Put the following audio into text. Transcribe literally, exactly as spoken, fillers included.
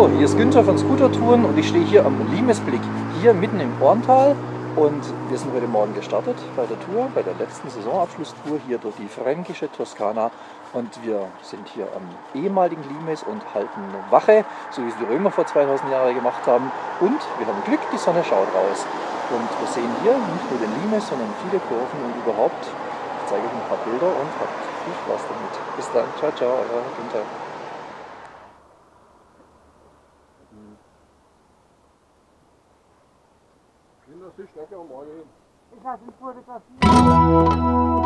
Hallo, hier ist Günther von Scootertouren und ich stehe hier am Limesblick, hier mitten im Orntal, und wir sind heute Morgen gestartet bei der Tour, bei der letzten Saisonabschlusstour hier durch die fränkische Toskana, und wir sind hier am ehemaligen Limes und halten Wache, so wie es die Römer vor zweitausend Jahren gemacht haben, und wir haben Glück, die Sonne schaut raus und wir sehen hier nicht nur den Limes, sondern viele Kurven und überhaupt. Ich zeige euch ein paar Bilder und habt viel Spaß damit. Bis dann, ciao, ciao, euer Günther. Kinder, sie stecken am Morgen hin. Ich lasse ihn fotografieren.